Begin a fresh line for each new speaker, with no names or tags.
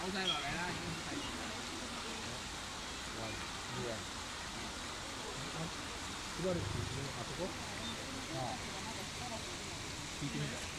好晒落嚟啦，已經係。
哇，呢樣，이거를 지금 가지고 아, 비비는 거.